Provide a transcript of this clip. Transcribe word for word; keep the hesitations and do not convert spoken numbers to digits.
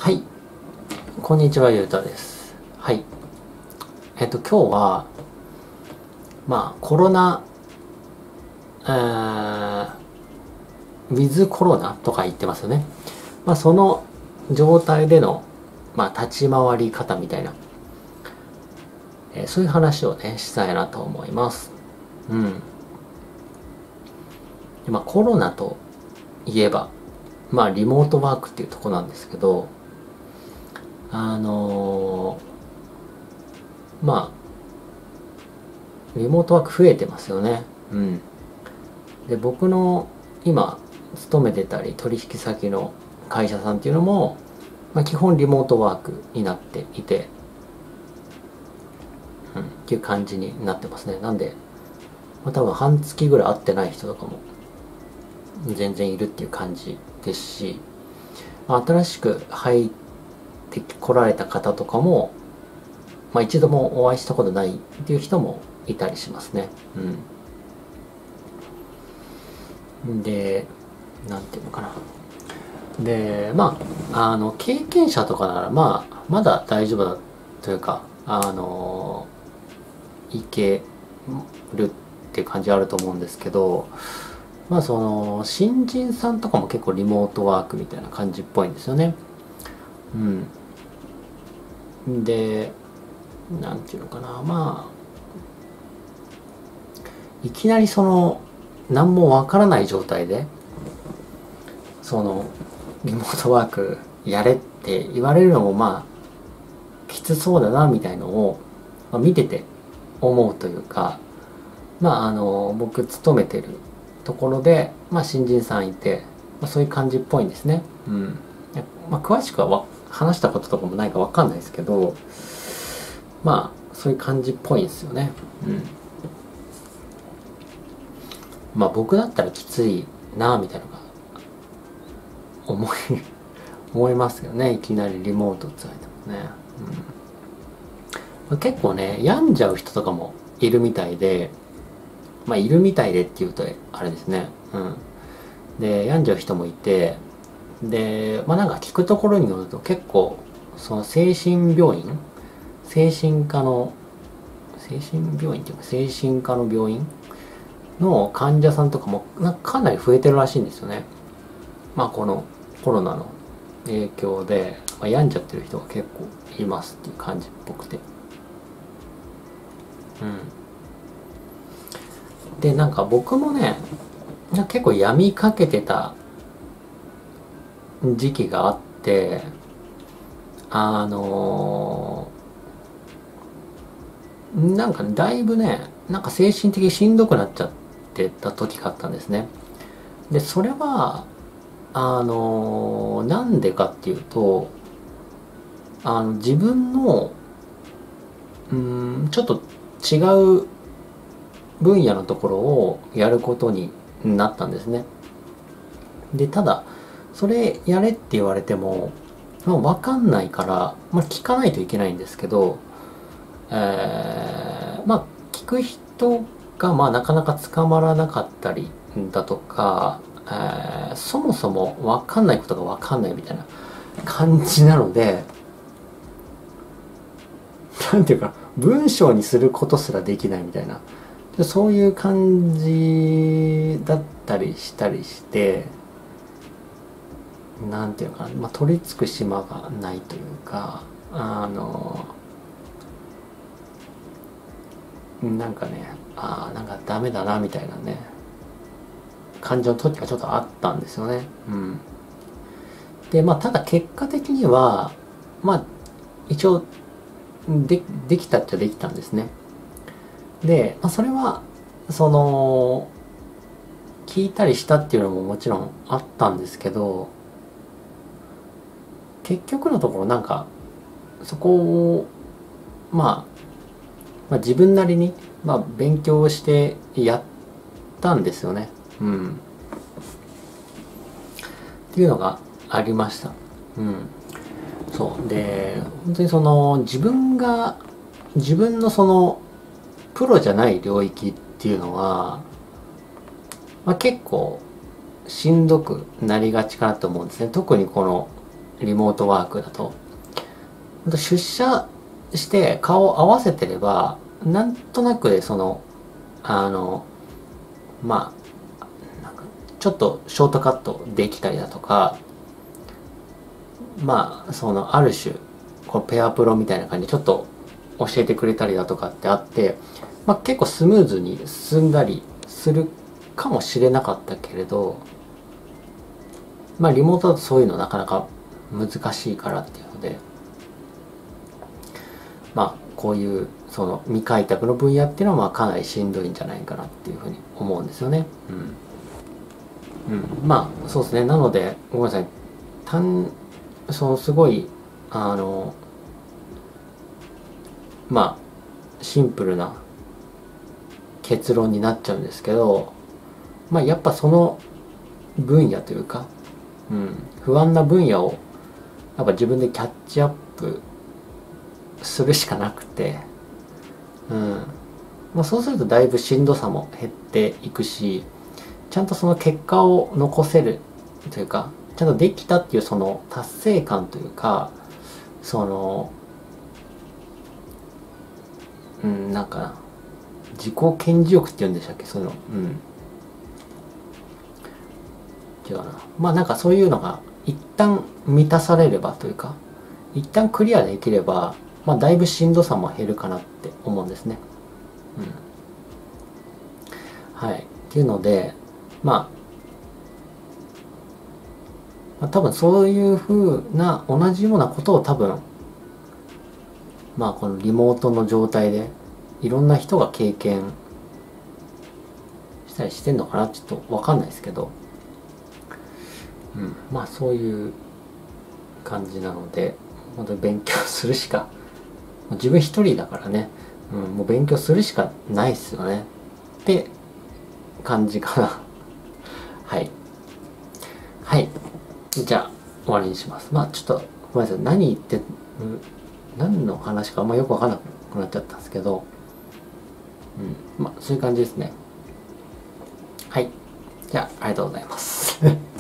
はい、こんにちは、ゆうたです。はい。えっと、今日は、まあ、コロナ、えー、ウィズコロナとか言ってますよね。まあ、その状態での、まあ、立ち回り方みたいな、えーそういう話をね、したいなと思います。うん。でまあ、コロナといえば、まあ、リモートワークっていうとこなんですけど、あのーまあ、リモートワーク増えてますよね。うん。で僕の今勤めてたり取引先の会社さんっていうのも、まあ、基本リモートワークになっていて、うん、っていう感じになってますね。なんで、まあ、多分半月ぐらい会ってない人とかも全然いるっていう感じですし、まあ、新しく入ってこられた方とかも、まあ、一度もお会いしたことないっていう人もいたりしますね。うん、で、なんていうのかな。で、まあ、あの、経験者とかなら、まあ、まだ大丈夫だというか、あの、いけるっていう感じあると思うんですけど、まあ、その、新人さんとかも結構リモートワークみたいな感じっぽいんですよね。うん。で、なんていうのかな、まあ、いきなりその、何もわからない状態で、その、リモートワークやれって言われるのもまあ、きつそうだなみたいのを、まあ、見てて思うというか、まああの僕勤めてるところで、まあ、新人さんいて、まあ、そういう感じっぽいんですね。うん。まあ、詳しくはわ話したこととかもないかわかんないですけど、まあそういう感じっぽいんですよね。うん。まあ僕だったらきついなみたいなのが思い思いますよね。いきなりリモートって言われてもね。うん、結構ね病んじゃう人とかもいるみたいで、まあいるみたいでって言うとあれですね。うん。で病んじゃう人もいて、でまあなんか聞くところによると結構その精神病院、精神科の精神病院っていうか精神科の病院の患者さんとかもなんかかなり増えてるらしいんですよね。まあこのコロナの影響で、まあ、病んじゃってる人が結構いますっていう感じっぽくて。うん。で、なんか僕もね、なんか結構病みかけてた時期があって、あのーなんかだいぶね、なんか精神的にしんどくなっちゃってた時があったんですね。で、それは、あのーなんでかっていうと、あの、自分の、うーん、ちょっと違う分野のところをやることになったんですね。で、ただ、それやれって言われても、まあ、わかんないから、まあ、聞かないといけないんですけど、えーまあ、聞く人が、まあ、なかなか捕まらなかったりだとか、えーそもそもわかんないことがわかんないみたいな感じなので、なんていうか、文章にすることすらできないみたいな、そういう感じだったりしたりして、なんていうのかな、まあ、取り付く島がないというか、あの、なんかね、ああ、なんかダメだなみたいなね、感情の時がちょっとあったんですよね。うん。で、まあ、ただ結果的には、まあ、一応、で、できたっちゃできたんですね。で、まあ、それは、その、聞いたりしたっていうのももちろんあったんですけど、結局のところなんか、そこを、まあ、まあ、自分なりに、まあ、勉強してやったんですよね。うん。っていうのがありました。うん。そう。で、本当にその、自分が、自分のその、プロじゃない領域っていうのは、まあ、結構、しんどくなりがちかなと思うんですね。特にこの、 リモートワークだと。出社して顔を合わせてれば、なんとなくでその、あの、まあ、なんかちょっとショートカットできたりだとか、まあ、その、ある種、こうペアプロみたいな感じでちょっと教えてくれたりだとかってあって、まあ結構スムーズに進んだりするかもしれなかったけれど、まあリモートだとそういうのなかなか難しいからっていうので、まあこういうその未開拓の分野っていうのはまあかなりしんどいんじゃないかなっていうふうに思うんですよね。うん。うん、まあそうですね。なのでごめんなさい。単そのすごいあのまあシンプルな結論になっちゃうんですけど、まあやっぱその分野というか、うん、不安な分野をやっぱ自分でキャッチアップするしかなくて、うん、まあ、そうするとだいぶしんどさも減っていくし、ちゃんとその結果を残せるというか、ちゃんとできたっていうその達成感というか、その、うん、なんかな、自己顕示欲っていうんでしたっけ、そういうの。うん。違うな。まあなんかそういうのが一旦満たされればというか、一旦クリアできれば、まあだいぶしんどさも減るかなって思うんですね。うん。はい。っていうので、まあ、まあ、多分そういう風な同じようなことを多分、まあこのリモートの状態でいろんな人が経験したりしてんのかな、ちょっとわかんないですけど、うん、まあそういう感じなので、本当に勉強するしか、自分一人だからね、うん、もう勉強するしかないっすよねって感じかな。はい。はい。じゃあ終わりにします。まあちょっとごめんなさい。何言って、うん、何の話かあんまよくわかんなくなっちゃったんですけど、うん、まあそういう感じですね。はい。じゃあありがとうございます。